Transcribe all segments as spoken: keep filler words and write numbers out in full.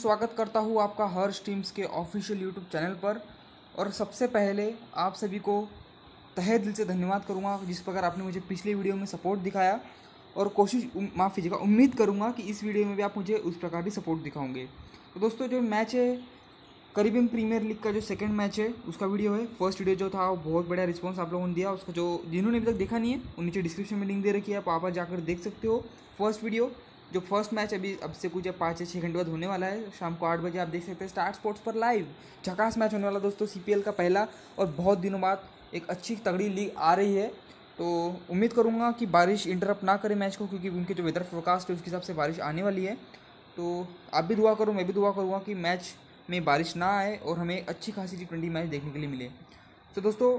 स्वागत करता हूँ आपका हर्ष टीम्स के ऑफिशियल यूट्यूब चैनल पर। और सबसे पहले आप सभी को तहे दिल से धन्यवाद करूँगा जिस प्रकार आपने मुझे पिछले वीडियो में सपोर्ट दिखाया, और कोशिश माफ़ कीजिएगा उम्मीद करूँगा कि इस वीडियो में भी आप मुझे उस प्रकार की सपोर्ट दिखाओगे। तो दोस्तों, जो मैच है करीबियन प्रीमियर लीग का जो सेकंड मैच है उसका वीडियो है। फर्स्ट वीडियो जो था वो बहुत बढ़िया रिस्पांस आप लोगों ने दिया। उसको जो जिन्होंने अभी तक देखा नहीं है वो नीचे डिस्क्रिप्शन में लिंक दे रखी है, आप वहाँ जाकर देख सकते हो। फर्स्ट वीडियो जो फर्स्ट मैच अभी अब से कुछ पाँच या छः घंटे बाद होने वाला है, शाम को आठ बजे आप देख सकते हैं स्टार स्पोर्ट्स पर लाइव। झकास मैच होने वाला दोस्तों, सीपीएल का पहला और बहुत दिनों बाद एक अच्छी तगड़ी लीग आ रही है। तो उम्मीद करूँगा कि बारिश इंटरप्ट ना करे मैच को, क्योंकि उनके जो वेदर फोरकास्ट है उसके हिसाब से बारिश आने वाली है। तो आप भी दुआ करो, मैं भी दुआ करूँगा कि मैच में बारिश ना आए और हमें अच्छी खासी टी ट्वेंटी मैच देखने के लिए मिले। तो दोस्तों,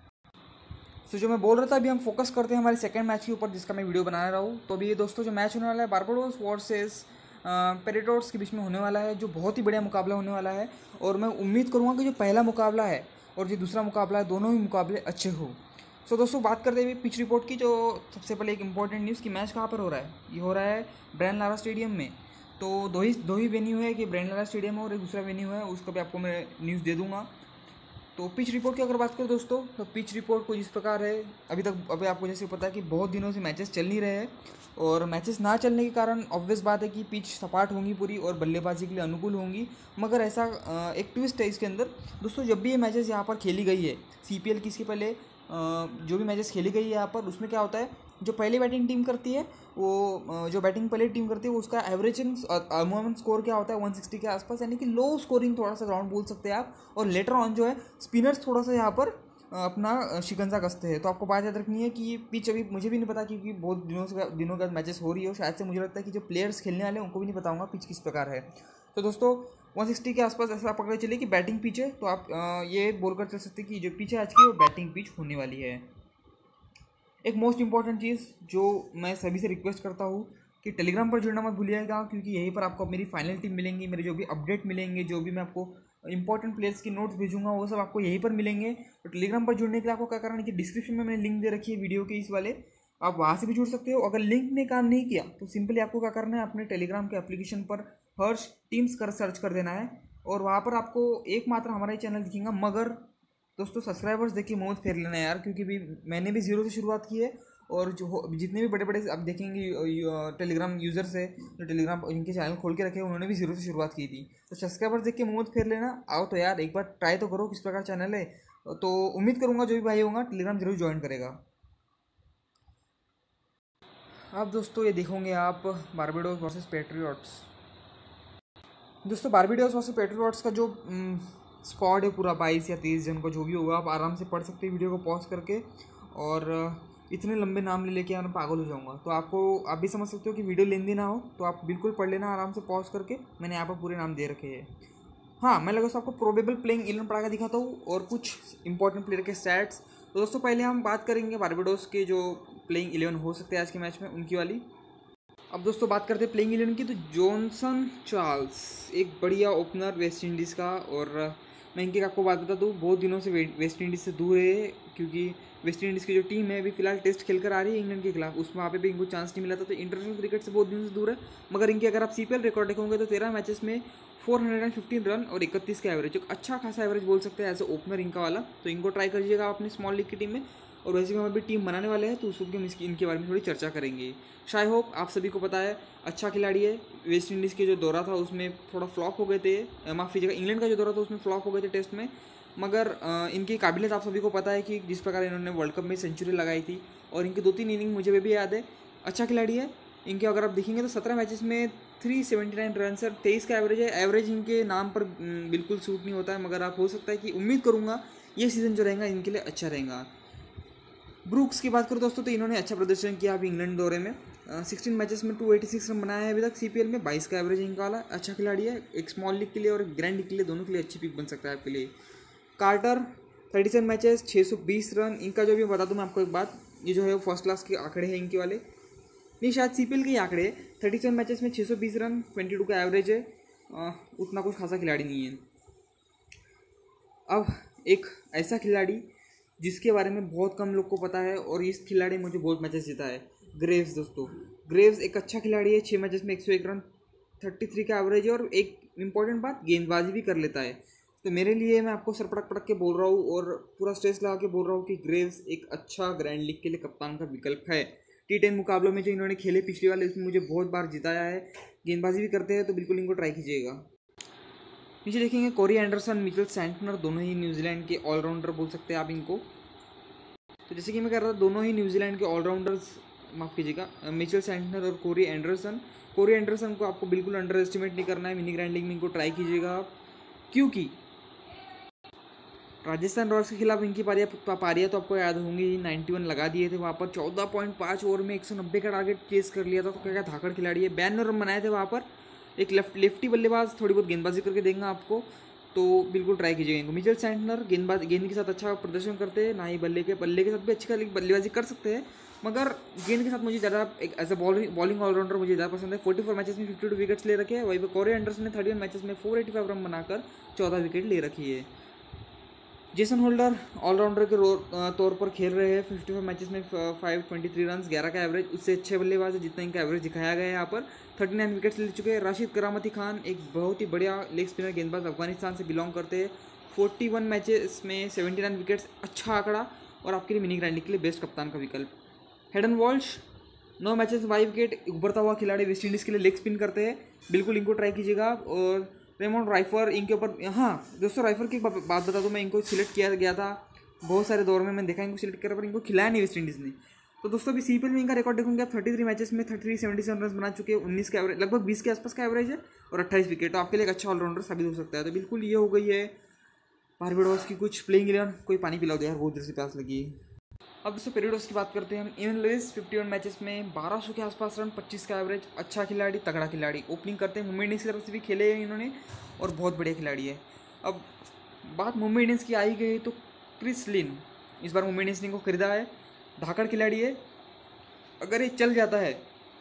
सो जो मैं बोल रहा था, अभी हम फोकस करते हैं हमारे सेकंड मैच के ऊपर जिसका मैं वीडियो बना रहा हूँ। तो अभी ये दोस्तों जो मैच होने वाला है बारबाडोस वर्सेस पेरिटोर्स के बीच में होने वाला है, जो बहुत ही बढ़िया मुकाबला होने वाला है। और मैं उम्मीद करूँगा कि जो पहला मुकाबला है और जो दूसरा मुकाबला है दोनों ही मुकाबले अच्छे हो। सो दोस्तों, बात करते हुए पिच रिपोर्ट की, जो सबसे पहले एक इंपॉर्टेंट न्यूज़ कि मैच कहाँ पर हो रहा है। ये हो रहा है ब्रायन लारा स्टेडियम में। तो दो ही दो ही वेन्यू है कि ब्रायन लारा स्टेडियम है और एक दूसरा वेन्यू है, उसका भी आपको मैं न्यूज़ दे दूँगा। तो पिच रिपोर्ट की अगर बात करें दोस्तों, तो पिच रिपोर्ट कुछ इस प्रकार है। अभी तक अभी आपको जैसे पता है कि बहुत दिनों से मैचेस चल नहीं रहे हैं, और मैचेस ना चलने के कारण ऑब्वियस बात है कि पिच सपाट होंगी पूरी और बल्लेबाजी के लिए अनुकूल होंगी। मगर ऐसा एक ट्विस्ट है इसके अंदर दोस्तों, जब भी ये मैचेस यहाँ पर खेली गई है सीपीएल की, इसके पहले जो भी मैचेस खेली गई है यहाँ पर, उसमें क्या होता है, जो पहले बैटिंग टीम करती है वो जो बैटिंग पहले टीम करती है उसका एवरेजिंग अमूमन स्कोर क्या होता है वन सिक्सटी के आसपास, यानी कि लो स्कोरिंग थोड़ा सा ग्राउंड बोल सकते हैं आप। और लेटर ऑन जो है स्पिनर्स थोड़ा सा यहाँ पर अपना शिकंजा कसते हैं। तो आपको बात याद रखनी है कि ये पिच अभी मुझे भी नहीं पता, क्योंकि बहुत दिनों से दिनों के बाद मैचेस हो रही है, और शायद से मुझे लगता है कि जो प्लेयर्स खेलने वाले हैं उनको भी नहीं पता होगा पिच किस प्रकार है। तो दोस्तों, वन सिक्सटी के आसपास ऐसा पकड़ चलिए कि बैटिंग पिच है, तो आप ये बोलकर चल सकते हैं कि जो पिच है आज की वो बैटिंग पिच होने वाली है। एक मोस्ट इंपॉर्टेंट चीज़ जो मैं सभी से रिक्वेस्ट करता हूँ कि टेलीग्राम पर जुड़ना मत भूलिएगा, क्योंकि यहीं पर आपको मेरी फाइनल टीम मिलेंगी, मेरे जो भी अपडेट मिलेंगे, जो भी मैं आपको इंपॉर्टेंट प्लेयर्स की नोट्स भेजूंगा वो सब आपको यहीं पर मिलेंगे। तो टेलीग्राम पर जुड़ने के लिए आपको क्या करना है कि डिस्क्रिप्शन में मैंने लिंक दे रखी है वीडियो के इस वाले, आप वहाँ से भी जुड़ सकते हो। अगर लिंक ने काम नहीं किया तो सिंपली आपको क्या करना है, अपने टेलीग्राम के एप्लीकेशन पर हर्ष टीम्स कर सर्च कर देना है, और वहाँ पर आपको एकमात्र हमारा ही चैनल दिखेगा। मगर दोस्तों, सब्सक्राइबर्स देखिए मुँह फेर लेना यार, क्योंकि भी मैंने भी जीरो से शुरुआत की है, और जो जितने भी बड़े बड़े आप देखेंगे टेलीग्राम यूज़र्स है जो टेलीग्राम इनके चैनल खोल के रखे हैं, उन्होंने भी जीरो से शुरुआत की थी। तो सब्सक्राइबर्स देख के मुँह फेर लेना। आओ तो यार एक बार ट्राई तो करो किस प्रकार चैनल है। तो उम्मीद करूँगा जो भी भाई होगा टेलीग्राम जरूर ज्वाइन करेगा। अब दोस्तों ये देखोगे आप बारबाडोस वर्सेस पेट्रियट्स। दोस्तों, बारबाडोस वर्सेस पेट्रियट्स का जो स्क्वाड है पूरा बाईस या तेईस जन का जो भी होगा, आप आराम से पढ़ सकते हैं वीडियो को पॉज करके। और इतने लंबे नाम ले लेके मैं पागल हो जाऊंगा, तो आपको आप भी समझ सकते हो कि वीडियो लेंदी ना हो, तो आप बिल्कुल पढ़ लेना आराम से पॉज करके। मैंने यहाँ पर पूरे नाम दे रखे हैं। हाँ, मैं लगा आपको प्रोबेबल प्लेइंग इलेवन पढ़ा के दिखाता हूँ और कुछ इंपॉर्टेंट प्लेयर के स्टैट्स। तो दोस्तों, पहले हम बात करेंगे बारबाडोस के जो प्लेइंग इलेवन हो सकते हैं आज के मैच में उनकी वाली। अब दोस्तों बात करते हैं प्लेइंग इलेवन की, तो जॉनसन चार्ल्स एक बढ़िया ओपनर वेस्ट इंडीज़ का। और मैं इनकी आपको बात बता दूँ, बहुत दिनों से वेस्ट इंडीज़ से दूर है, क्योंकि वेस्ट इंडीज़ की जो टीम है अभी फिलहाल टेस्ट खेल कर आ रही है इंग्लैंड के खिलाफ, उसमें वहाँ पे भी इनको चांस नहीं मिला था। तो इंटरनेशनल क्रिकेट से बहुत दिनों से दूर है। मगर इनके अगर आप सीपीएल रिकॉर्ड देखोगे तो तेरह मैचेस में four hundred and fifteen run और इकतीस का एवरेज, एक अच्छा खासा एवरेज बोल सकते हैं एज ए ओपनर इनका वाला। तो इनको ट्राई करिएगा अपनी स्मॉल लीग की टीम में। और वैसे भी हम अभी टीम बनाने वाले हैं, तो उस हम इसकी इनके बारे में थोड़ी चर्चा करेंगे। शाय होप आप सभी को पता है अच्छा खिलाड़ी है। वेस्ट इंडीज़ के जो दौरा था उसमें थोड़ा फ्लॉप हो गए थे, माफ़ कीजिएगा इंग्लैंड का जो दौरा था उसमें फ्लॉप हो गए थे टेस्ट में। मगर इनकी काबिलियत आप सभी को पता है कि जिस प्रकार इन्होंने वर्ल्ड कप में सेंचुरी लगाई थी, और इनकी दो तीन इनिंग मुझे भी याद है। अच्छा खिलाड़ी है। इनके अगर आप देखेंगे तो सत्रह मैचेस में three seventy nine run sir तेईस का एवरेज है। एवरेज इनके नाम पर बिल्कुल सूट नहीं होता है, मगर आप हो सकता है कि उम्मीद करूँगा ये सीज़न जो रहेगा इनके लिए अच्छा रहेगा। ब्रूक्स की बात करूँ दोस्तों, तो इन्होंने अच्छा प्रदर्शन किया अभी इंग्लैंड दौरे में। सिक्सटीन मैचेस में टू एटी सिक्स रन बनाया है अभी तक सीपीएल में, बाईस का एवरेज इनका वाला। अच्छा खिलाड़ी है, एक स्मॉल लीग के लिए और ग्रैंड लीग के लिए दोनों के लिए अच्छी पिक बन सकता है आपके लिए। कार्टर थर्टी सेवन मैचेस छः सौ बीस रन। इनका जो भी बता दूँ मैं आपको एक बात, ये जो है वो फर्स्ट क्लास के आंकड़े हैं इनके वाले, नहीं शायद सीपीएल के ही आंकड़े। थर्टी सेवन मैचेस में छः सौ बीस रन, ट्वेंटी टू का एवरेज है। आ, उतना कुछ खासा खिलाड़ी नहीं है। अब एक ऐसा खिलाड़ी जिसके बारे में बहुत कम लोग को पता है, और इस खिलाड़ी ने मुझे बहुत मैचेस जीता है, ग्रेव्स। दोस्तों, ग्रेव्स एक अच्छा खिलाड़ी है। छः मैचेस में एक सौ एक रन, थर्टी थ्री का एवरेज है और एक इम्पॉर्टेंट बात, गेंदबाजी भी कर लेता है। तो मेरे लिए मैं आपको सर पटक पटक के बोल रहा हूँ और पूरा स्ट्रेस लगा के बोल रहा हूँ कि ग्रेव्स एक अच्छा ग्रैंड लीग के लिए कप्तान का विकल्प है। टी टेन मुकाबलों में जो इन्होंने खेले पिछले वाले, इसमें मुझे बहुत बार जिताया है, गेंदबाजी भी करते हैं, तो बिल्कुल इनको ट्राई कीजिएगा। नीचे देखेंगे कोरी एंडरसन, मिचेल सैंटनर, दोनों ही न्यूजीलैंड के ऑलराउंडर बोल सकते हैं आप इनको। तो जैसे कि मैं कह रहा था, दोनों ही न्यूजीलैंड के ऑलराउंडर्स, माफ़ कीजिएगा, मिचेल सैंटनर और कोरी एंडरसन। कोरी एंडरसन को आपको बिल्कुल अंडर एस्टिमेट नहीं करना है, मिनी ग्रैंड लीग में इनको ट्राई कीजिएगा आप, क्योंकि राजस्थान रॉयल्स के खिलाफ इनकी पारियाँ पारियाँ तो आपको याद होंगी, नाइन्टी वन लगा दिए थे वहाँ पर, चौदह पॉइंट पाँच ओवर में एक सौ नब्बे का टारगेट चेस कर लिया था। तो क्या क्या धाकड़ खिलाड़ी है, बयानवे रन बनाए थे वहाँ पर। एक लेफ्ट लेफ्टी बल्लेबाज थोड़ी बहुत गेंदबाजी करके देंगे आपको, तो बिल्कुल ट्राई कीजिएगा इनको। मिचेल सैंटनर गेंदबाज गेंद के साथ अच्छा प्रदर्शन करते हैं, ना ही बल्ले के बल्ले के साथ भी अच्छी खाली बल्लेबाजी कर सकते हैं, मगर गेंद के साथ मुझे ज़्यादा एक as a bowling bowling allrounder मुझे ज़्यादा पसंद है। फोर्टी फोर मैचेस में फिफ्टी टू विकेट्स ले रखे हैं। वहीं पर कोरी एंडरसन ने थर्टी वन मैचेस में फोर एटी फाइव रन बनाकर चौदह विकेट ले रखी है। जेसन होल्डर ऑलराउंडर के तौर पर खेल रहे हैं, फिफ्टी फाइव मैचेस में फाइव ट्वेंटी थ्री रन, ग्यारह का एवरेज, उससे अच्छे बल्लेबाज है जितना इनका एवरेज दिखाया गया है यहाँ पर। थर्टी नाइन विकेट्स ले चुके हैं। राशिद करामती खान एक बहुत ही बढ़िया लेग स्पिनर गेंदबाज, अफगानिस्तान से बिलोंग करते हैं। फोर्टी वन मैचेस में सेवेंटी नाइन विकेट्स, अच्छा आंकड़ा, और आपके लिए मिनी ग्रैंड लीग के लिए बेस्ट कप्तान का विकल्प। हेडन वॉल्श नौ मैचेस में फाइव विकेट, उभरता हुआ खिलाड़ी, वेस्ट इंडीज़ के लिए लेग स्पिन करते हैं, बिल्कुल इनको ट्राई कीजिएगा। और रेमोंड राइफर इनके ऊपर, हाँ दोस्तों राइफर की बात बता दूँ, मैं इनको सिलेक्ट किया गया था बहुत सारे दौर में, मैंने देखा इनको सिलेक्ट किया, पर इनको खिलाया नहीं वेस्ट इंडीज़ ने। तो दोस्तों अभी सीपीएल में इनका रिकॉर्ड देखोगे आप, थर्टी थ्री मैचेस में thirty three seventy seven run बना चुके हैं, उन्नीस का एवरेज, लगभग बीस के आसपास का एवरेज है, और अट्ठाईस विकेट, तो आपके लिए एक अच्छा ऑलराउंडर साबित हो सकता है। तो बिल्कुल ये हो गई है बारबाडोस की कुछ प्लेइंग इलेवन। कोई पानी पिलाओ दो यार, बहुत देर से प्यास लगी है। अब दोस्तों पेरिडोस की बात करते हैं हम। Evin Lewis fifty one matches में बारह सौ के आसपास रन, पच्चीस का एवरेज, अच्छा खिलाड़ी, तगड़ा खिलाड़ी, ओपनिंग करते हैं, मुंबई इंडियंस की तरफ से भी खेले हैं इन्होंने, और बहुत बढ़िया खिलाड़ी है। अब बात मुंबई इंडियंस की आई गई तो क्रिस लिन, इस बार मुंबई इंडियंस ने इनको खरीदा है, धाकड़ खिलाड़ी है। अगर ये चल जाता है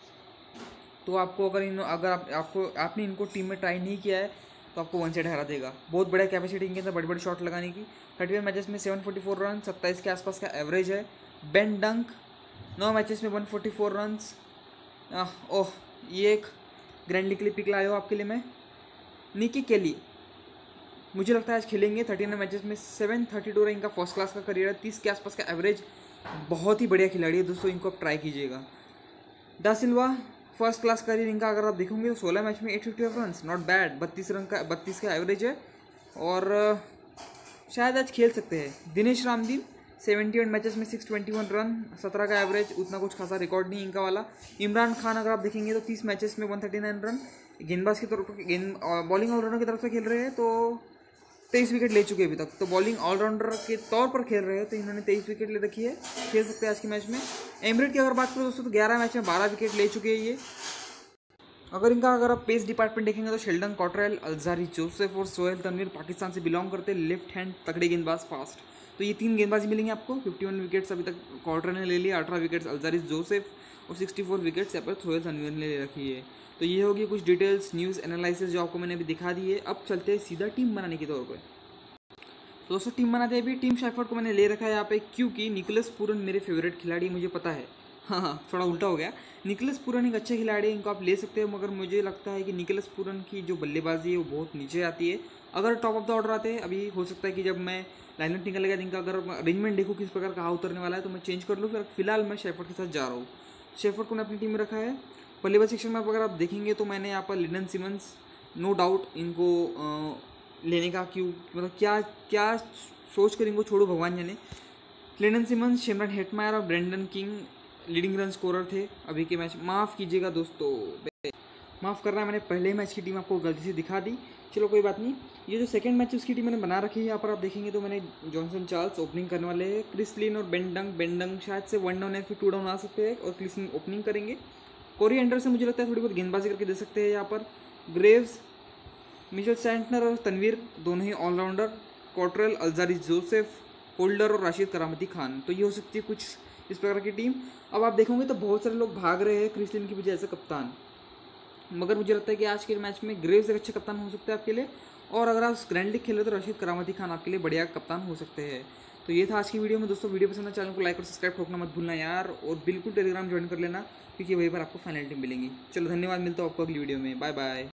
तो आपको, अगर इन अगर आप, आपको आपने इनको टीम में ट्राई नहीं किया है तो आपको वन साइड हरा देगा। बहुत बढ़िया कैपेसिटी इनके अंदर बड़े बड़े शॉट लगाने की। थर्टी वन मैचेस में सेवन फोर्टी फोर रन, सत्ताईस के आसपास का एवरेज है। बेन डंक नौ मैचेस में one forty four runs. Oh, ये एक ग्रैंड लीग के लिए पिक लाया हो आपके लिए मैं। निकी केली मुझे लगता है आज खेलेंगे। थर्टी नाइन मैचेस में सेवन थर्टी टू रन इनका फर्स्ट क्लास का करियर है, तीस के आसपास का एवरेज, बहुत ही बढ़िया खिलाड़ी है दोस्तों, इनको आप ट्राई कीजिएगा। डा सिल्वा फर्स्ट क्लास करियर इनका अगर आप देखोगे तो सोलह मैच में eight fifty run, not bad, बत्तीस रन का बत्तीस का एवरेज है, और शायद आज खेल सकते हैं। Denesh Ramdin seventy one matches में सिक्स ट्वेंटी वन रन, सत्रह का एवरेज, उतना कुछ खासा रिकॉर्ड नहीं इनका वाला। इमरान खान अगर आप देखेंगे तो तीस मैचेस में वन थर्टी नाइन रन, गेंदबाज की तरफ गेंद बॉलिंग ऑलराउंडर की तरफ से खेल रहे हैं, तो तेईस विकेट ले चुके हैं अभी तक। तो बॉलिंग ऑलराउंडर के तौर पर खेल रहे हैं, तो इन्होंने तेईस विकेट ले रखी है, खेल सकते हैं आज के मैच में। एमरेट की अगर बात करें दोस्तों तो ग्यारह मैच में बारह विकेट ले चुके हैं ये। अगर इनका अगर आप पेस डिपार्टमेंट देखेंगे तो शेल्डन कॉटरेल, अल्जारी जोसेफ और सोहेल तनवीर पाकिस्तान से बिलोंग करते हैं, लेफ्ट हैंड तगड़े गेंदबाज, फास्ट। तो ये तीन गेंदबाजी मिलेंगे आपको। फिफ्टी वन विकेट्स अभी तक कॉटरेल ने ले लिया, अठारह विकेट्स अल्जारी जोसेफ, और सिक्सटी फोर विकेट्स यहाँ पर सोहेल तनवीर ने ले रखी है। तो ये होगी कुछ डिटेल्स, न्यूज़ एनालिसिस जो आपको मैंने अभी दिखा दी है। अब चलते हैं सीधा टीम बनाने के तौर पर। तो दोस्तों टीम बनाते हैं अभी। टीम शेफर्ड को मैंने ले रखा है यहाँ पे, क्योंकि निकोलस पूरन मेरे फेवरेट खिलाड़ी, मुझे पता है, हाँ हाँ थोड़ा उल्टा हो गया। निकोलस पूरन एक अच्छे खिलाड़ी है, इनको आप ले सकते हो, मगर मुझे लगता है कि निकोलस पूरन की जो बल्लेबाजी है वो बहुत नीचे आती है। अगर टॉप ऑफ द ऑर्डर आते हैं, अभी हो सकता है कि जब मैं लाइनअप निकलेगा इनका, अगर अरेंजमेंट देखूँ किस प्रकार कहाँ उतरने वाला है तो मैं चेंज कर लूँ। फिर फिलहाल मैं शेफर्ड के साथ जा रहा हूँ। शेफर्ड को मैंने अपनी टीम में रखा है। बल्लेबाज सेक्शन में अगर आप देखेंगे तो मैंने यहाँ पर लिंडन सिमंस, नो डाउट इनको आ, लेने का क्यों, मतलब क्या क्या सोच कर इनको छोड़ो भगवान जाने। लिंडन सिमंस, शिमरन हेटमायर और Brandon King leading run scorer थे अभी के मैच। माफ़ कीजिएगा दोस्तों, माफ़ करना, मैंने पहले मैच की टीम आपको गलती से दिखा दी, चलो कोई बात नहीं। ये जो सेकंड मैच उसकी टीम मैंने बना रखी है, यहाँ पर आप देखेंगे तो मैंने जॉनसन चार्ल्स ओपनिंग करने वाले हैं, क्रिस लिन और बेन डंक। बेन डंक शायद से वन डाउन है, फिर टू डाउन आ सकते हैं, और क्रिस लिन ओपनिंग करेंगे। कोरी एंडरसन मुझे लगता है थोड़ी बहुत गेंदबाजी करके दे सकते हैं यहाँ पर। ग्रेव्स, मिचेल सैंटनर और तनवीर दोनों ही allrounder. Cottrell, Alzarri Joseph, Holder और राशिद करामती खान। तो ये हो सकती है कुछ इस प्रकार की टीम। अब आप देखोगे तो बहुत सारे लोग भाग रहे हैं क्रिस लिन की वजह से कप्तान, मगर मुझे लगता है कि आज के मैच में ग्रेव्स एक अच्छे कप्तान हो सकते हैं आपके लिए, और अगर आप ग्रैंड लीग खेल रहे हो तो राशिद करामती खान आपके लिए बढ़िया कप्तान हो सकते हैं। तो ये था आज की वीडियो में दोस्तों। वीडियो पसंद है चैनल को लाइक और सब्सक्राइब ठोकना मत भूलना यार, और बिल्कुल टेलीग्राम ज्वाइन कर लेना, क्योंकि वहीं पर आपको फाइनल टीम मिलेंगी। चलो धन्यवाद, मिलता हूँ आपको अगली वीडियो में, बाय बाय।